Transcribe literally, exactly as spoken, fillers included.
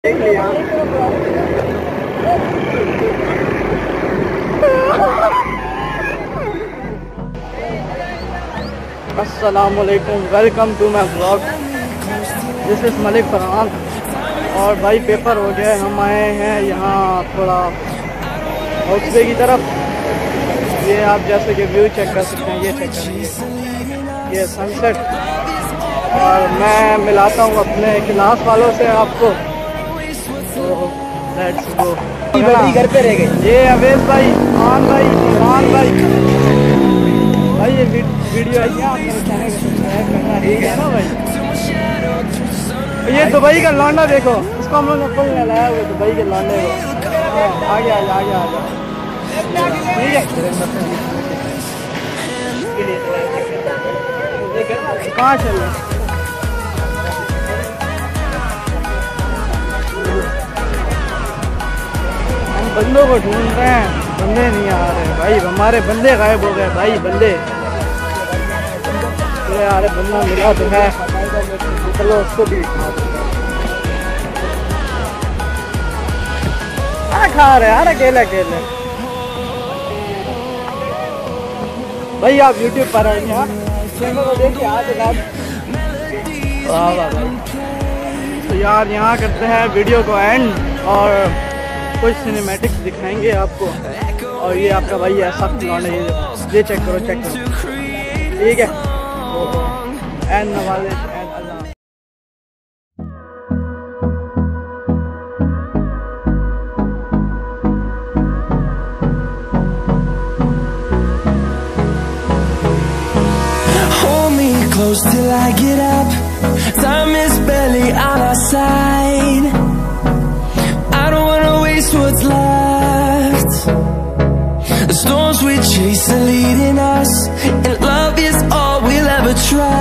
देख लिया। अस्सलामुअलैकुम, welcome to my blog. This is Malik Farhan. और भाई पेपर हो गया, हम आए हैं यहाँ थोड़ा हाउसवे की तरफ। ये आप जैसे कि व्यू चेक कर सकते हैं, ये चेक करेंगे, ये सनसेट। और मैं मिलाता हूँ अपने क्लास वालों से आपको। तो लेट्स गो। घर पे रह गए। ये अवेश भाई, मान भाई, मान भाई भाई ये वीडियो है क्या आपने चैनल को सब्सक्राइब करना है ना भाई। ये दुबई का लौंडा देखो, इसको हम लोग ने फुल लाया हुआ दुबई के लौंडे को। आगे आ जा, आगे आ जा, ठीक है। कहाँ चल रहे हम बंदों को ढूंढ रहे हैं, बंदे नहीं आ रहे भाई। हमारे बंदे गायब हो गए भाई, बंदे। अरे बंदा मिला तो है, चलो उसको भी अरे खा रहे यार अकेले अकेले। भाई आप यूट्यूब पर आएंगे, हाँ चैनल को देखिए आज वाह वाह भाई। तो यार यहाँ करते हैं वीडियो को एंड और कुछ सिनेमैटिक्स दिखाएंगे आपको। और ये आपका भाई ऐसा लौंडा, ये ये चेक करो, चेक करो, ठीक है। एंड नवाले एंड अल्लाह। Hold me close till I get up. Time is barely on our side. I don't wanna waste what's left. The storms we chase are leading us, and love is all we'll ever try.